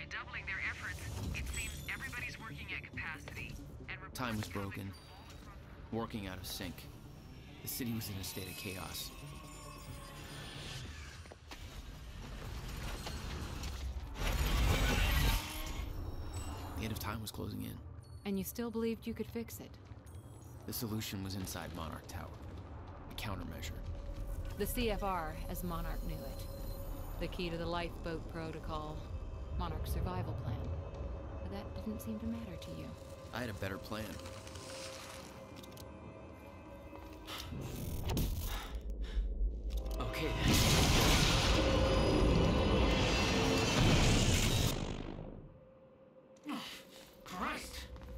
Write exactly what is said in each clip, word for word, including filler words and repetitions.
doubling their efforts, it seems everybody's working at capacity. And time was broken, working out of sync. The city was in a state of chaos. The end of time was closing in. And you still believed you could fix it? The solution was inside Monarch Tower. A countermeasure. The C F R, as Monarch knew it. The key to the lifeboat protocol. Monarch's survival plan. But that didn't seem to matter to you. I had a better plan. Okay. Christ!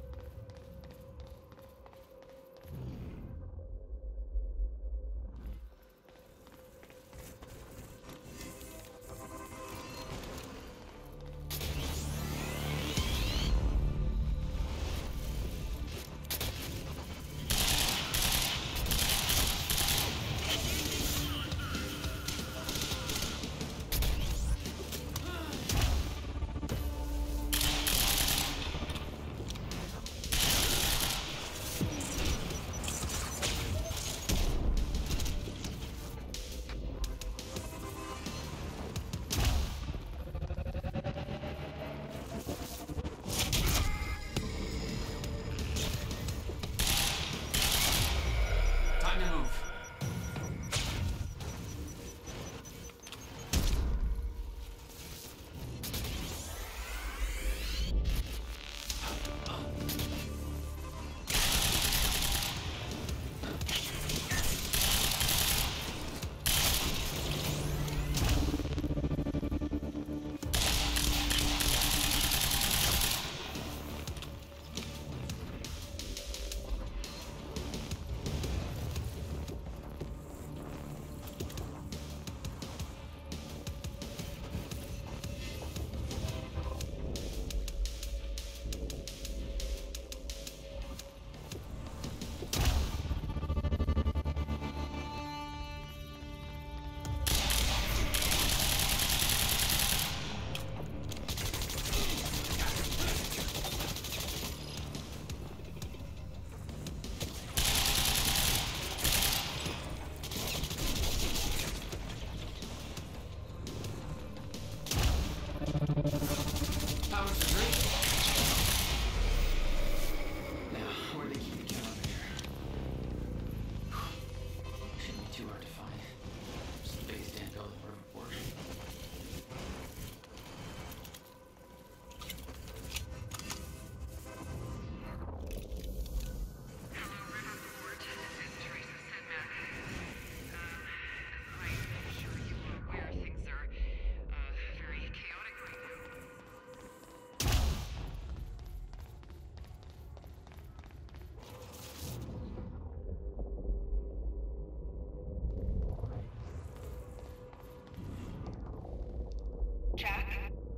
Jack?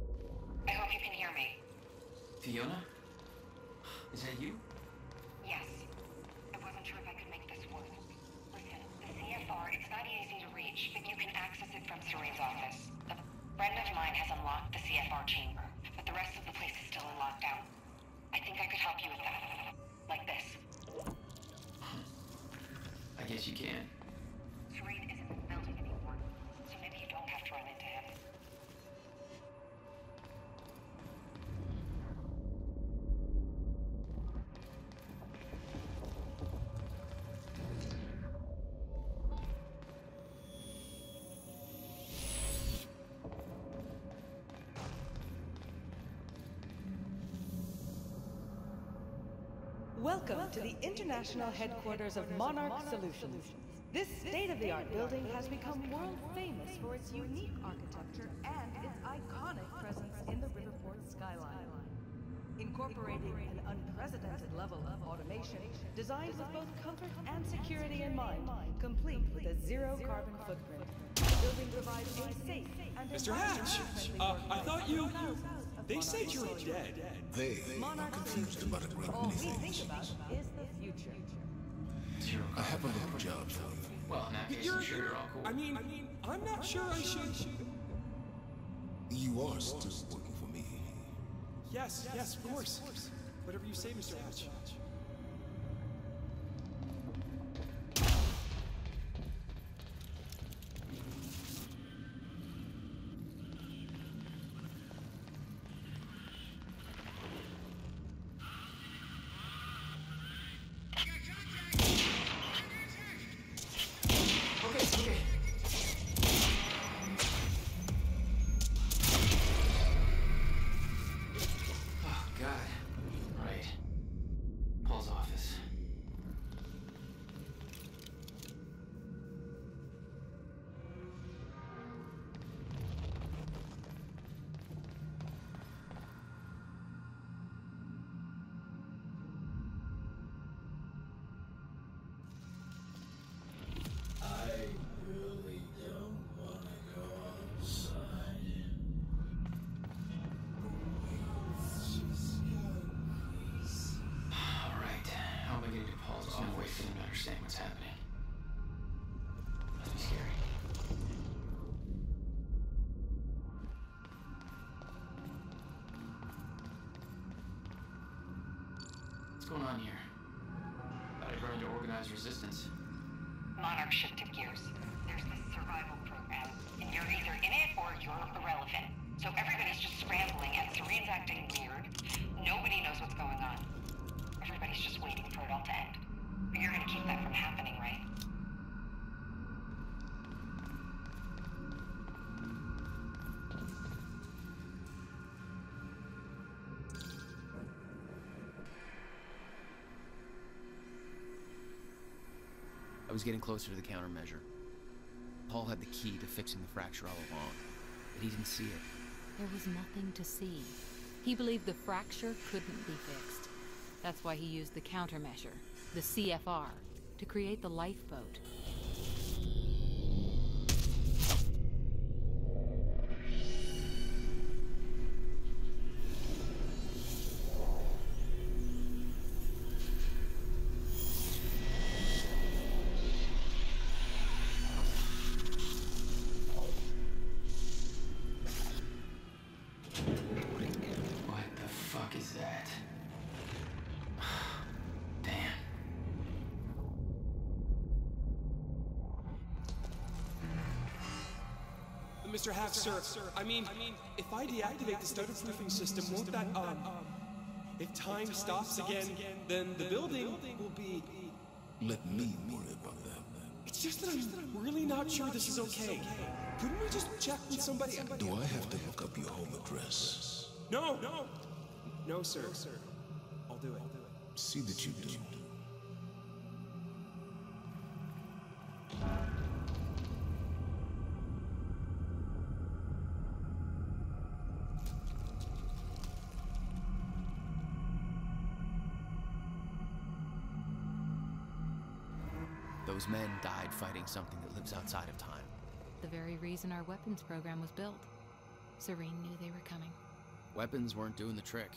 I hope you can hear me. Fiona? Is that you? Yes. I wasn't sure if I could make this work. Listen, the C F R, it's not easy to reach, but you can access it from Serene's office. A friend of mine has unlocked the C F R chamber, but the rest of the place is still in lockdown. I think I could help you with that. Like this. I guess you can. Serene isn't in the building anymore, so maybe you don't have to run into him. Welcome to the international headquarters of Monarch Solutions. This state-of-the-art building has become world famous for its unique architecture and its iconic presence in the Riverport skyline. Incorporating an unprecedented level of automation designed with both comfort and security in mind, complete with a zero-carbon footprint. The building provides a safe and Mister Hatch, uh, I thought you... They said you were dead. They are confused about a great All many we think things. about is the future. Zero I have a little job for you. Well, in that case, You're, I'm sure you're all cool. I mean, I mean, I'm not sure I should... You are still working for me. Yes, yes, of course. Whatever you say, Mister Hatch. Okay, okay. Oh, God. Right. Paul's office. I really don't want to go outside. All right. How am I getting to Paul's office? No way for them to understand what's happening. Must be scary. What's going on here? Thought I'd run into organized resistance. Monarch shifted gears. There's this survival program, and you're either in it or you're irrelevant. So everybody's just scrambling, and Serene's acting weird. Nobody knows what's going on. Everybody's just waiting for it all to end. But you're gonna keep that from happening, right? I was getting closer to the countermeasure. Paul had the key to fixing the fracture all along, but he didn't see it. There was nothing to see. He believed the fracture couldn't be fixed. That's why he used the countermeasure, the C F R, to create the lifeboat. What the fuck is that? Damn. Mister Hatch, sir. I mean, if I deactivate the stutter-proofing system, won't that, um... If time stops again, then the building will be... Let me worry about that. It's just that I'm really not sure this is okay. Couldn't we just check with somebody? Do I have to look up your home address? No, no. No, sir. I'll do it. See that you do. Those men died fighting something that lives outside of time. The very reason our weapons program was built. Serene knew they were coming. Weapons weren't doing the trick.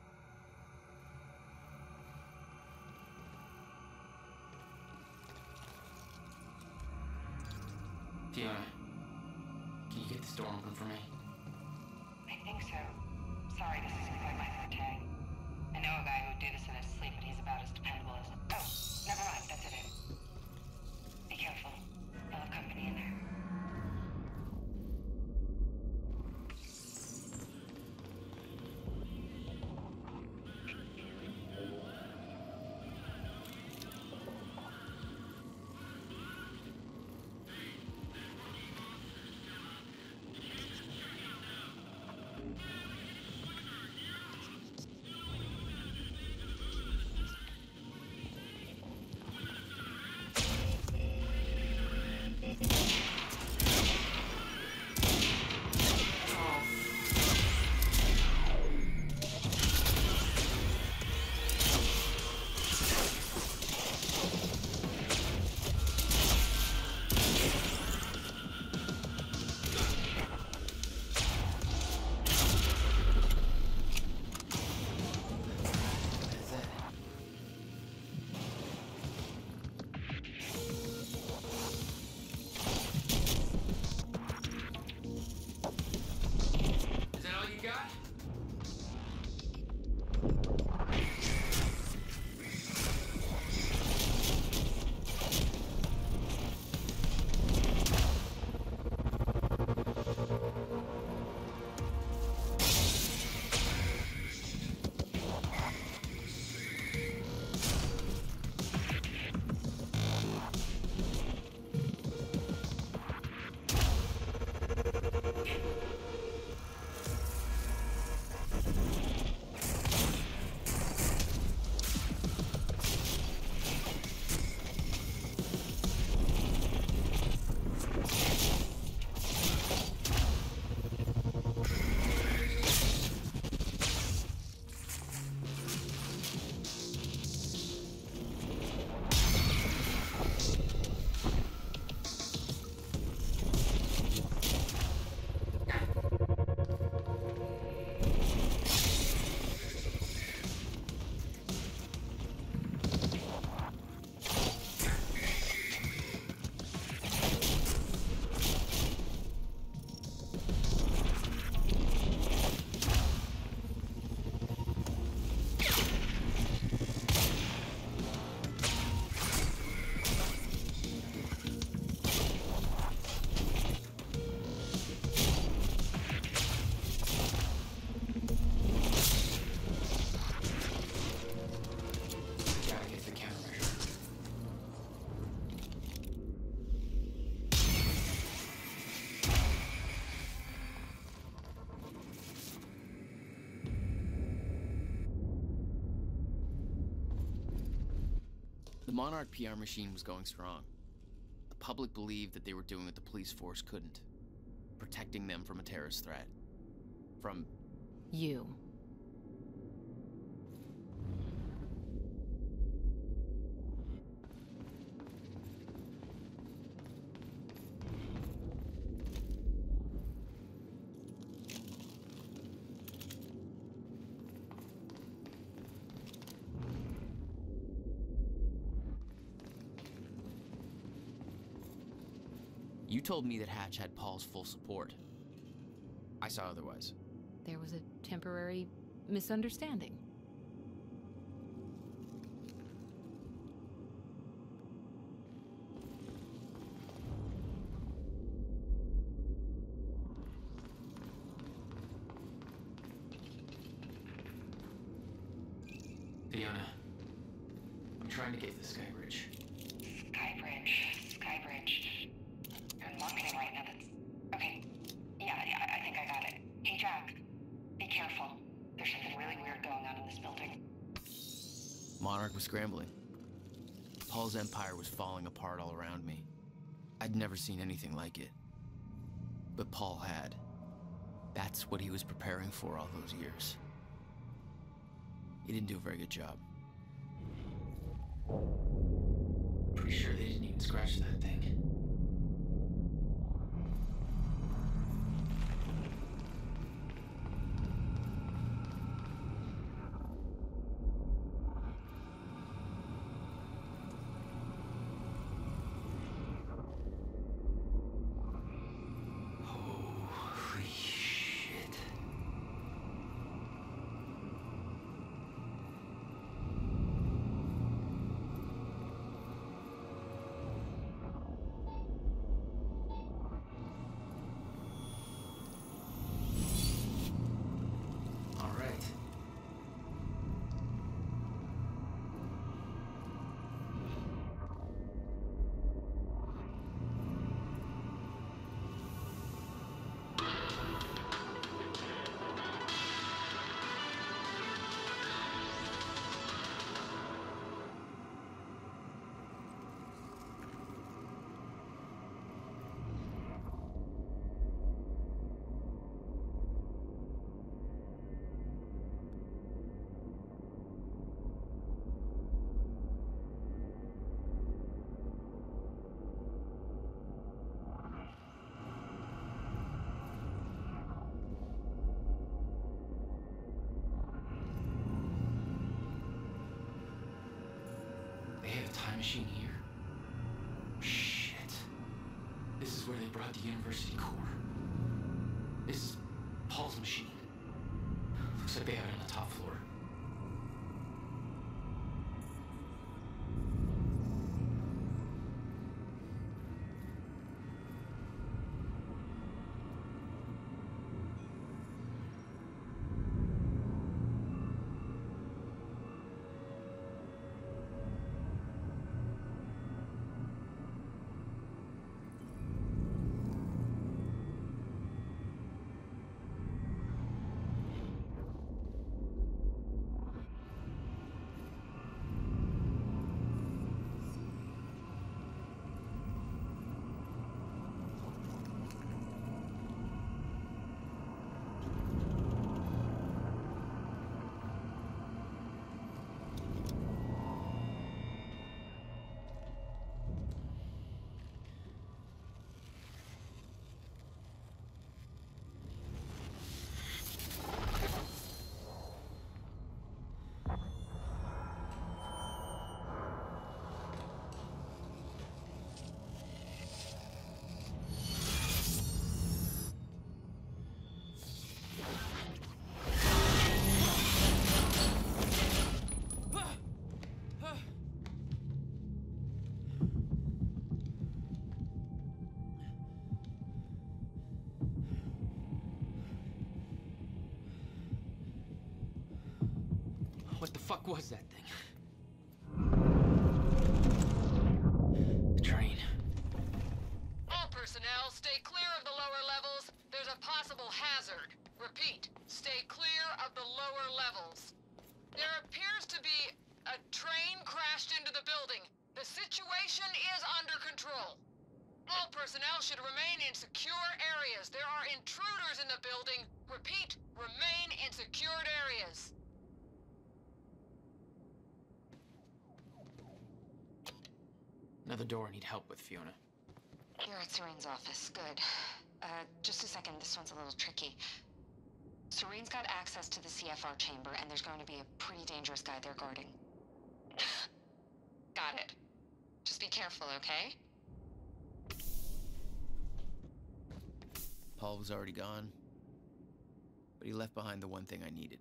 Fiona, can you get this door open for me? I think so. Sorry, this isn't quite my forte. I know a guy who would do this in his sleep, but he's about as dependable as... Oh, never mind, that's it. Be careful. They'll have company in there. The Monarch P R machine was going strong. The public believed that they were doing what the police force couldn't. Protecting them from a terrorist threat. From... You. You told me that Hatch had Paul's full support. I saw otherwise. There was a temporary misunderstanding. Fiona, I'm trying to get to the Sky Bridge. Skybridge. Skybridge. You're in marketing right now. That's... Okay. Yeah, yeah, I think I got it. Hey, Jack. Be careful. There's something really weird going on in this building. Monarch was scrambling. Paul's empire was falling apart all around me. I'd never seen anything like it. But Paul had. That's what he was preparing for all those years. He didn't do a very good job. Pretty sure they didn't even scratch that thing. Holy shit. All right. They have a time machine here? Shit. This is where they brought the university core. This is Paul's machine. Looks like they have it on the top floor. What the fuck was that thing? The train. All personnel, stay clear of the lower levels. There's a possible hazard. Repeat, stay clear of the lower levels. There appears to be a train crashed into the building. The situation is under control. All personnel should remain in secure areas. There are intruders in the building. Repeat, remain in secured areas. Another door I need help with, Fiona. You're at Serene's office. Good. Uh, just a second. This one's a little tricky. Serene's got access to the C F R chamber, and there's going to be a pretty dangerous guy there guarding. Got it. Just be careful, okay? Paul was already gone, but he left behind the one thing I needed.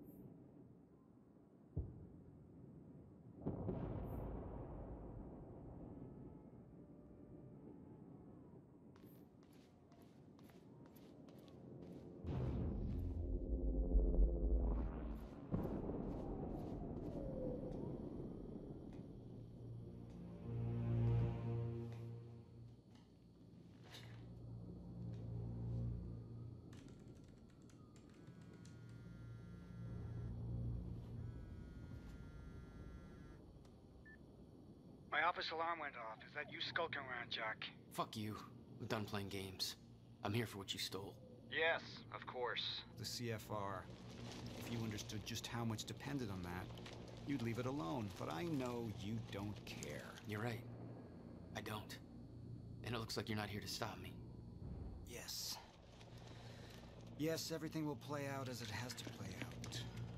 My office alarm went off. Is that you skulking around, Jack? Fuck you. I'm done playing games. I'm here for what you stole. Yes, of course. The C F R. If you understood just how much depended on that, you'd leave it alone. But I know you don't care. You're right. I don't. And it looks like you're not here to stop me. Yes. Yes, everything will play out as it has to play out.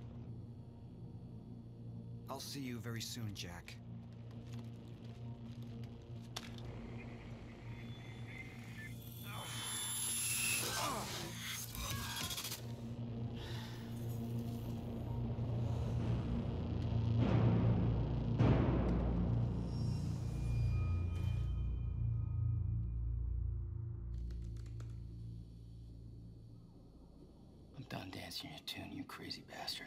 I'll see you very soon, Jack. I'm done dancing your tune, you crazy bastard.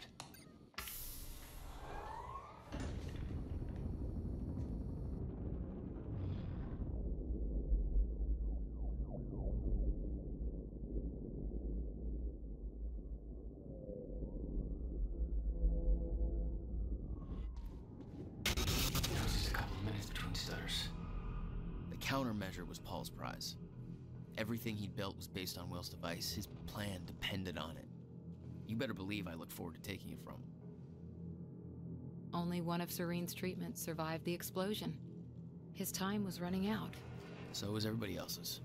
Just a couple of minutes between stutters. The countermeasure was Paul's prize. Everything he'd built was based on Will's device. His plan depended on it. You better believe I look forward to taking it from him. Only one of Serene's treatments survived the explosion. His time was running out. So was everybody else's.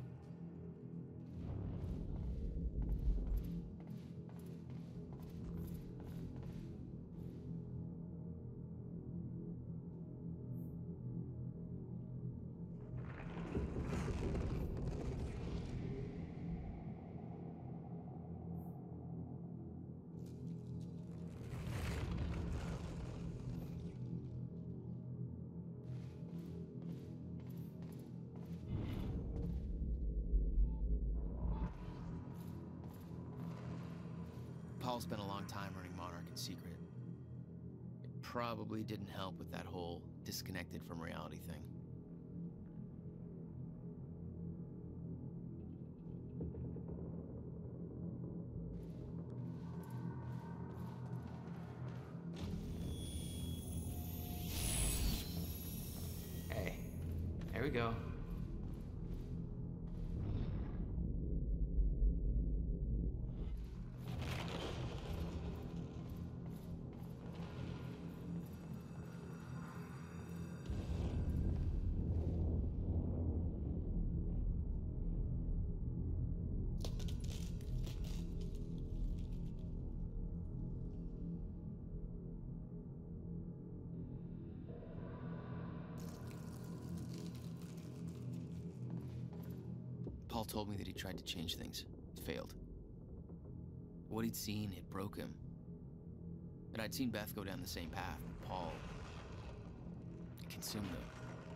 Paul spent a long time running Monarch in secret. It probably didn't help with that whole disconnected from reality thing. Hey, there we go. Paul told me that he tried to change things. It failed. What he'd seen, it broke him. And I'd seen Beth go down the same path, but Paul consumed them.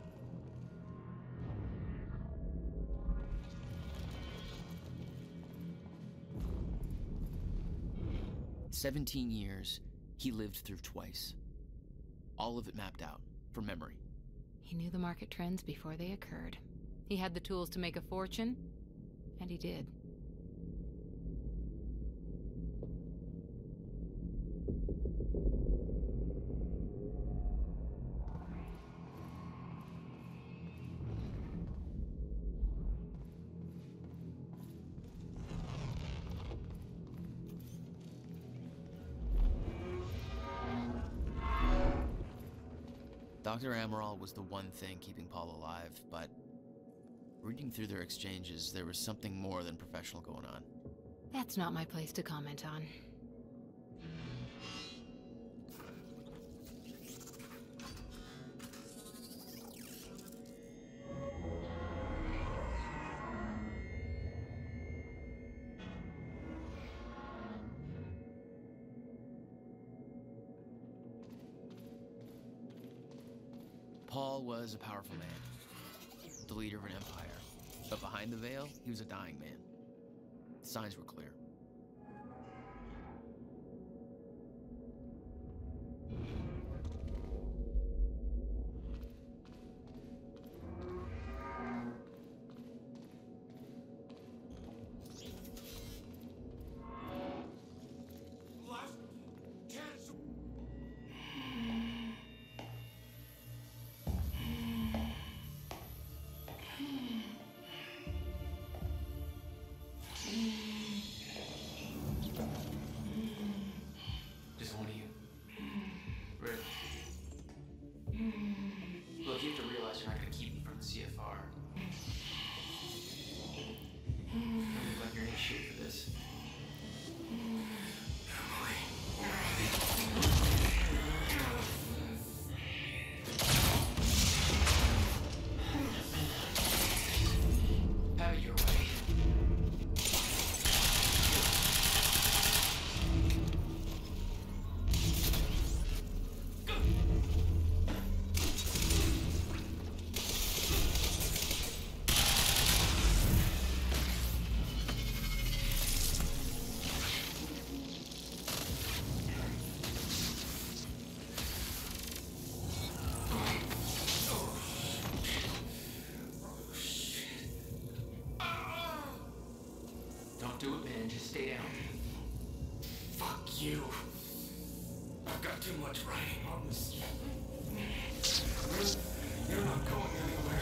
Seventeen years, he lived through twice. All of it mapped out, from memory. He knew the market trends before they occurred. He had the tools to make a fortune, and he did. Doctor Amaral was the one thing keeping Paul alive, but reading through their exchanges, there was something more than professional going on. That's not my place to comment on. Paul was a powerful man, the leader of an empire. But behind the veil, he was a dying man. The signs were clear. Just one of you. Really? Look, you have to realize you're not going to keep me from the C F R. You look like you're in any shape for this. Have it your way. Don't do it, man. Just stay down. Fuck you. I've got too much writing on this. You're, you're not going anywhere.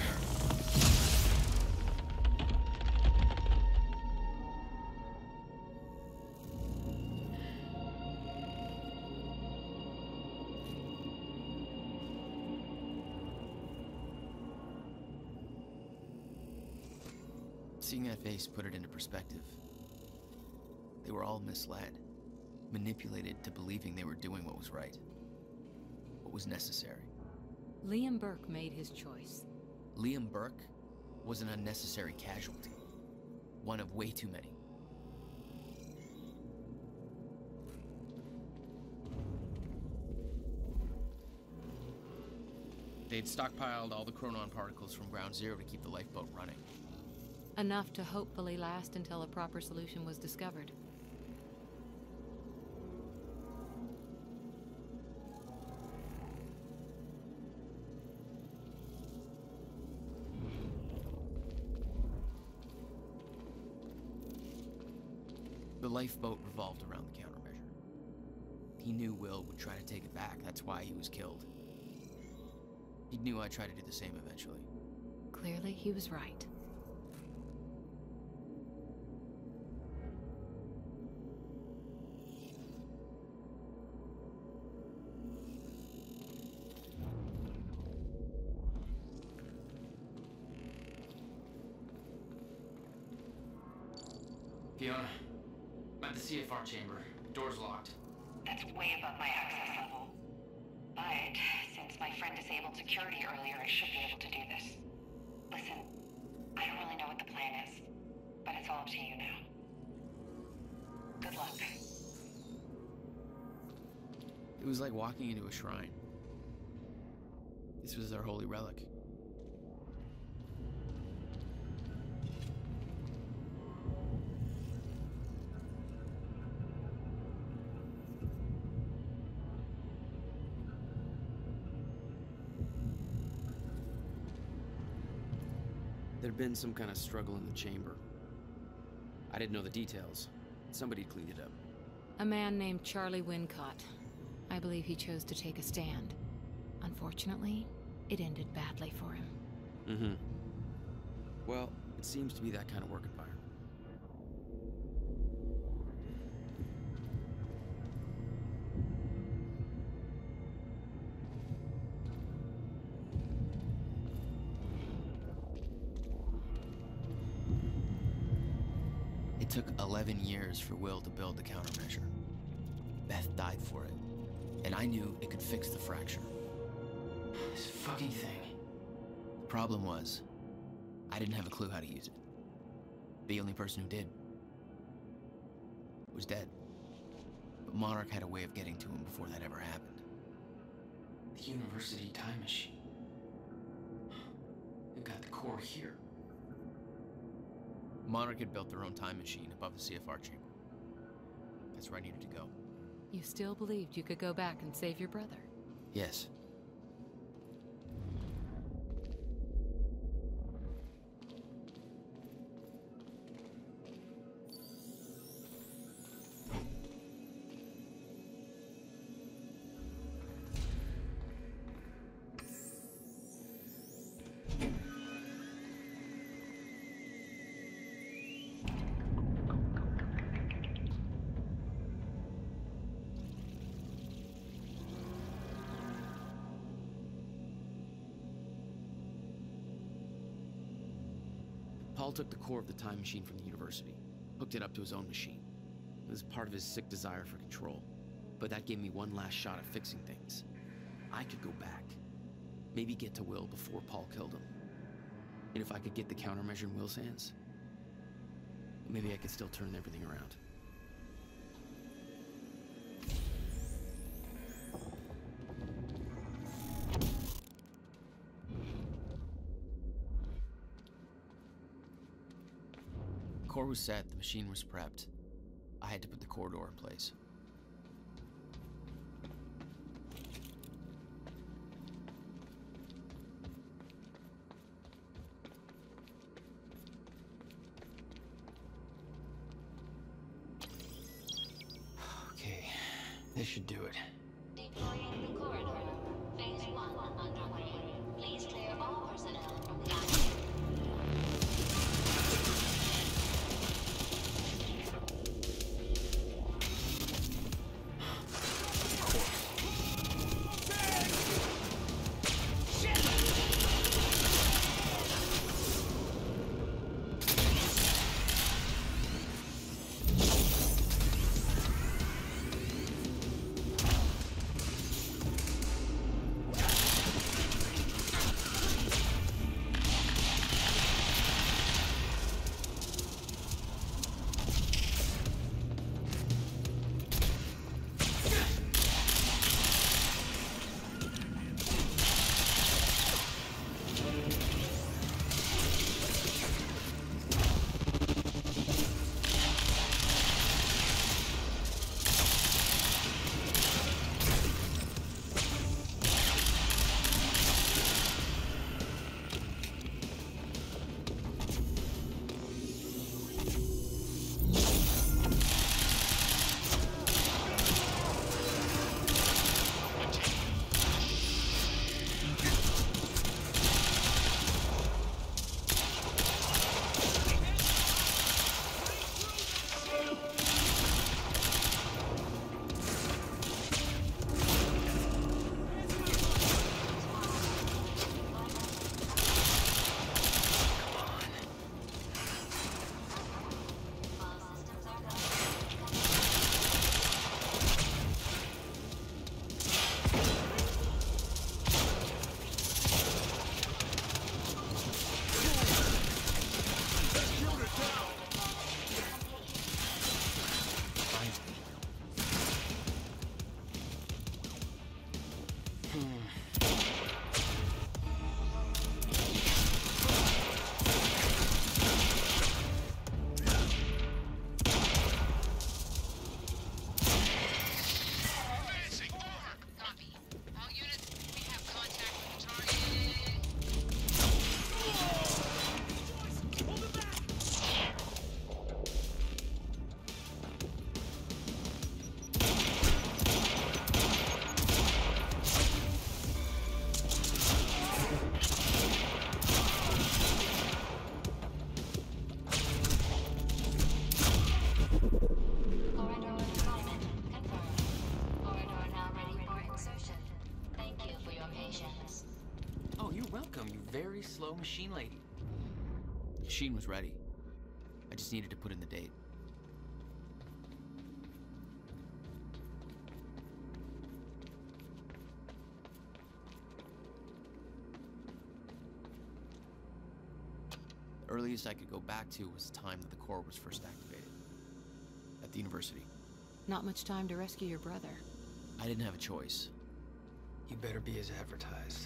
Seeing that face put it into perspective. They were all misled, manipulated to believing they were doing what was right, what was necessary. Liam Burke made his choice. Liam Burke was an unnecessary casualty, one of way too many. They'd stockpiled all the chronon particles from Ground Zero to keep the lifeboat running. Enough to hopefully last until a proper solution was discovered. The lifeboat revolved around the countermeasure. He knew Will would try to take it back, that's why he was killed. He knew I'd try to do the same eventually. Clearly, he was right. Fiona, I'm at the C F R chamber. Door's locked. That's way above my access level. But since my friend disabled security earlier, I should be able to do this. Listen, I don't really know what the plan is, but it's all up to you now. Good luck. It was like walking into a shrine. This was their holy relic. There'd been some kind of struggle in the chamber. I didn't know the details. Somebody cleaned it up. A man named Charlie Wincott. I believe he chose to take a stand. Unfortunately, it ended badly for him. Mm-hmm. Well, it seems to be that kind of work environment. took eleven years for Will to build the countermeasure. Beth died for it, and I knew it could fix the fracture. This fucking thing. The problem was, I didn't have a clue how to use it. The only person who did was dead. But Monarch had a way of getting to him before that ever happened. The university time machine. They've got the core here. Monarch had built their own time machine above the C F R chamber. That's where I needed to go. You still believed you could go back and save your brother? Yes. Paul took the core of the time machine from the university, hooked it up to his own machine. It was part of his sick desire for control, but that gave me one last shot at fixing things. I could go back, maybe get to Will before Paul killed him. And if I could get the countermeasure in Will's hands, maybe I could still turn everything around. The core was set, the machine was prepped. I had to put the core door in place. Okay, this should do it. Deploying the corridor. Phase one underway. Please clear all personnel from the action. Very slow machine lady. The machine was ready. I just needed to put in the date. earliest I could go back to was the time that the core was first activated. At the university. Not much time to rescue your brother. I didn't have a choice. You better be as advertised.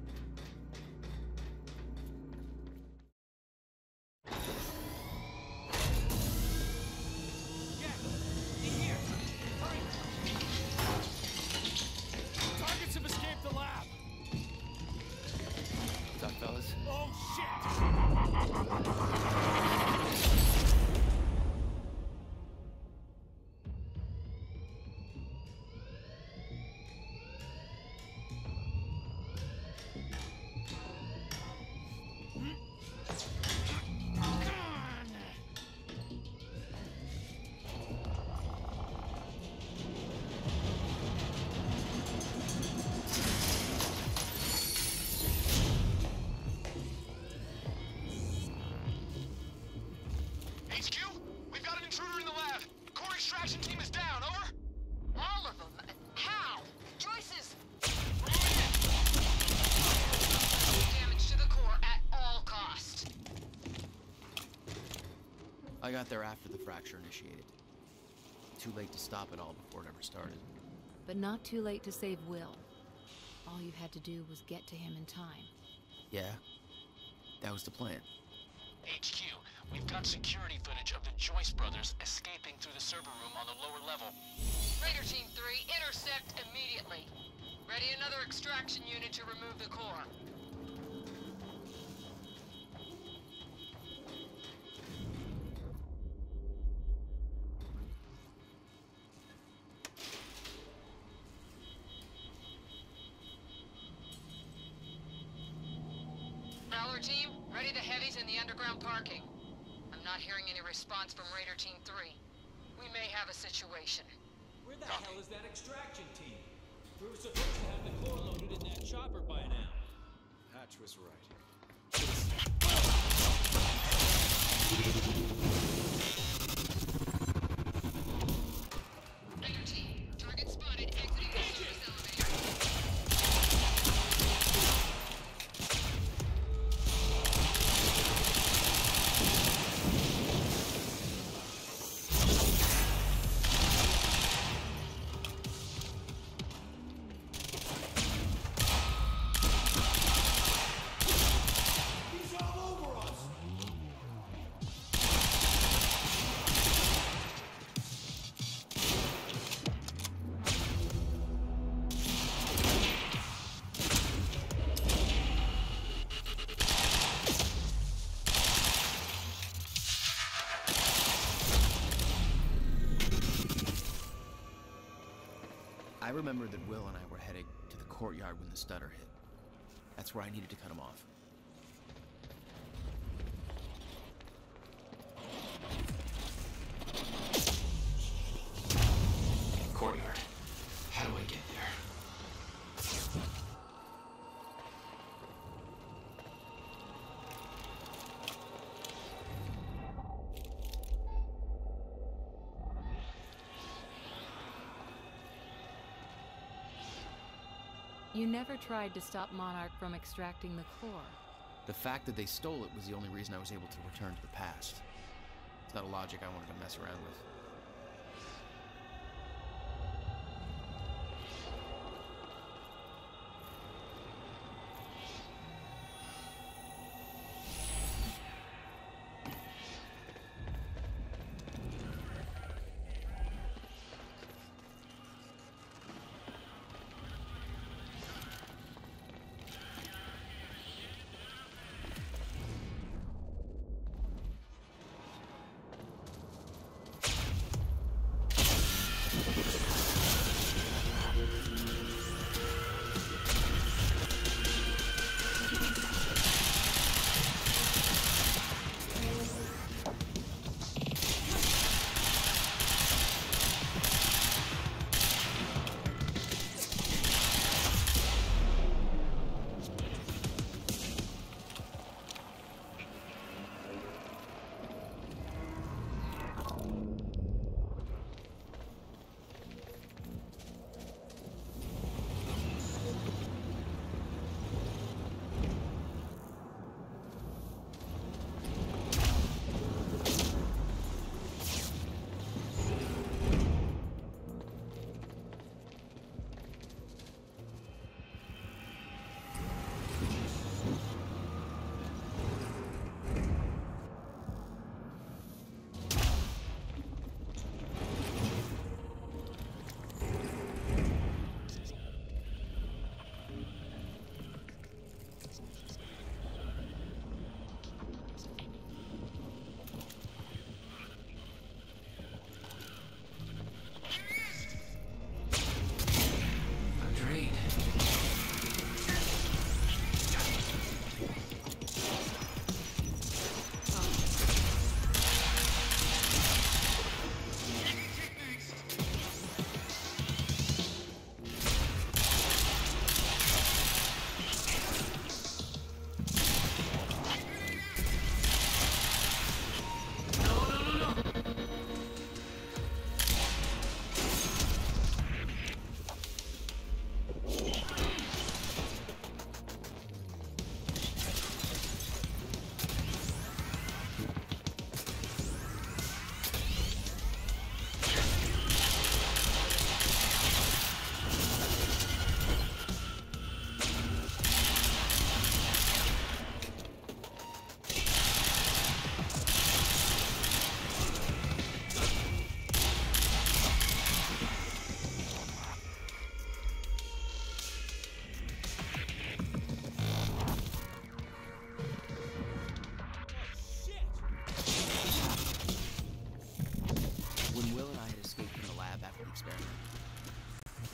I got there after the fracture initiated. Too late to stop it all before it ever started. But not too late to save Will. All you had to do was get to him in time. Yeah, that was the plan. H Q, we've got security footage of the Joyce brothers escaping through the server room on the lower level. Raider Team three, intercept immediately. Ready another extraction unit to remove the core. Team, ready the heavies in the underground parking. I'm not hearing any response from Raider Team three. We may have a situation. Where the Copy. hell is that extraction team? We were supposed to have the core loaded in that chopper by now. Hatch was right. Raider Team, target spotted exiting the service elevator. I remember that Will and I were heading to the courtyard when the stutter hit. That's where I needed to cut him off. Courtyard. How do I get there? You never tried to stop Monarch from extracting the core. The fact that they stole it was the only reason I was able to return to the past. It's not a logic I wanted to mess around with.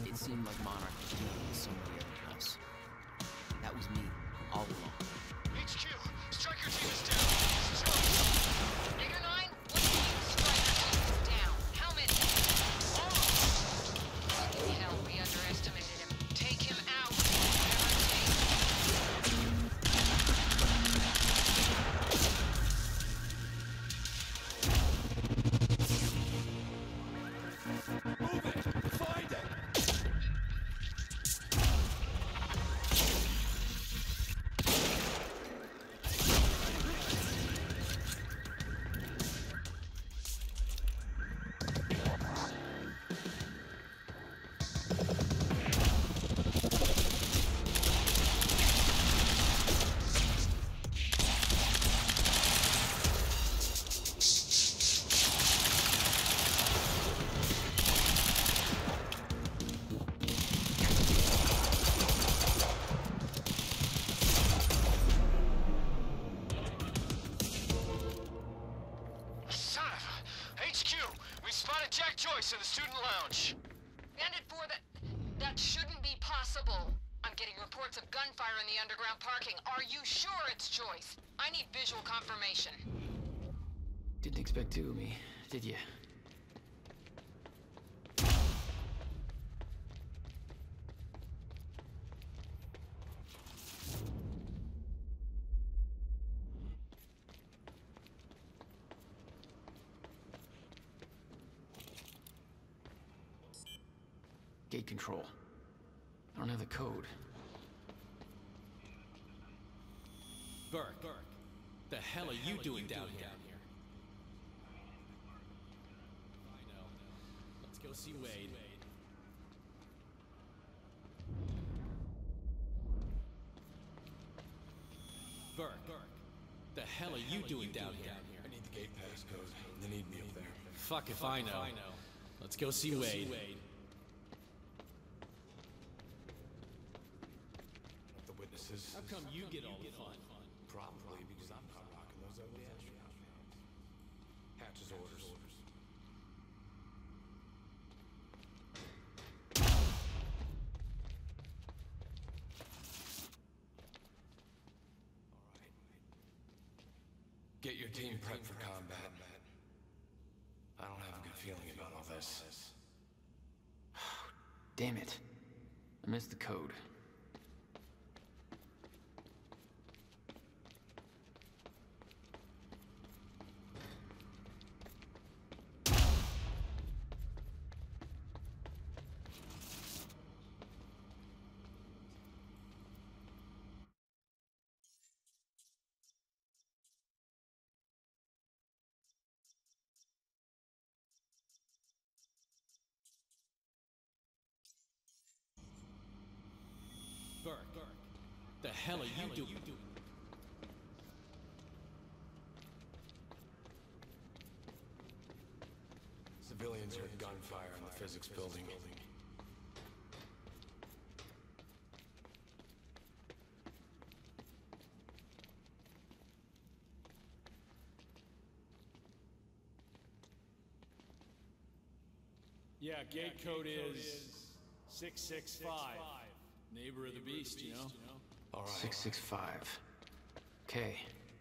It seemed like Monarch was dealing with somebody other than us. That was me, all along. H Q, Striker team is down. This is Joyce. Digger nine, what do you mean Striker team is down? How many? All of them. Fucking hell, we underestimated him. Take him out. Whatever it takes. Move it! Find it! In the student lounge. Bandit four, that... that shouldn't be possible. I'm getting reports of gunfire in the underground parking. Are you sure it's Joyce? I need visual confirmation. Didn't expect two of me, did you? Gate control. I don't have the code. Burke, Burke, the hell are you doing down here? I know. Let's go see Wade. Burke, Burke, the hell are you doing down here? I need the gate pass code. They need me up there. Fuck if I know. Let's go see Wade. The witnesses. How come you get all the fun? Probably because I'm not rocking those ugly astronauts. Hatch's orders. Get your team prepped for combat. I don't have a good feeling about all this. Damn it. I missed the code. Burke, Burke, the hell are you doing? Civilians heard gunfire in the physics building. Yeah, gate code is six six five. Neighbor of the beast, you know? All right. six six five. Okay.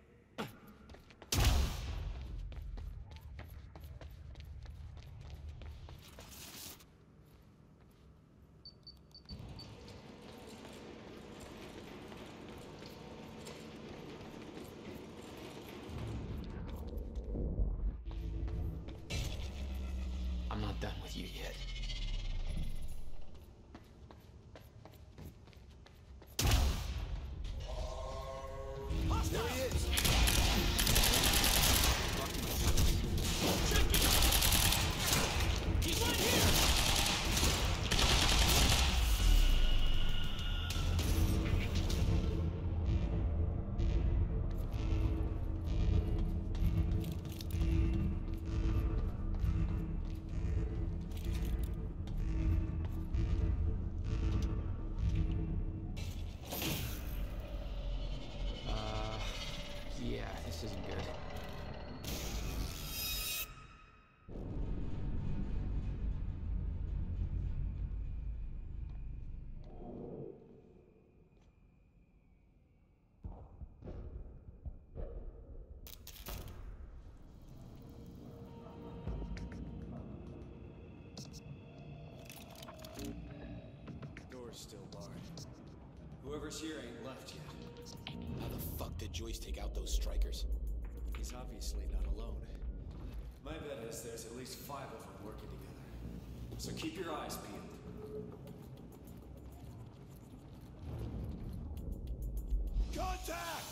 I'm not done with you yet. There he is! door's still barred. Whoever's here ain't left yet. How the fuck did Joyce take out those strikers? He's obviously not alone. My bet is there's at least five of them working together. So keep your eyes peeled. Contact!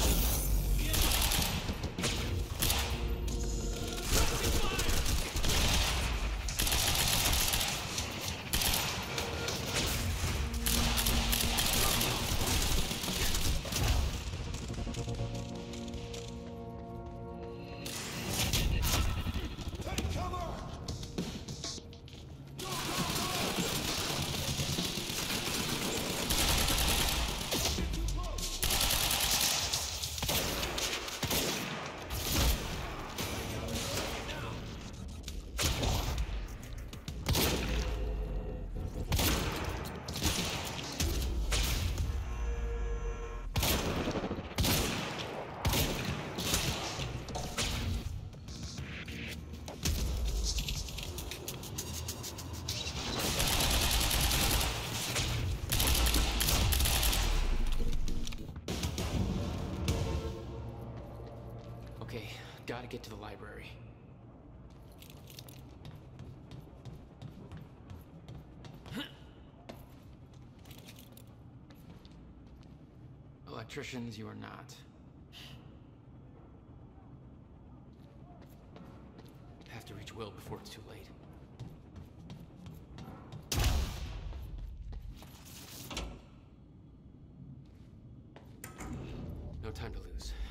Okay, gotta get to the library. Electricians, you are not. Have to reach Will before it's too late. No time to lose.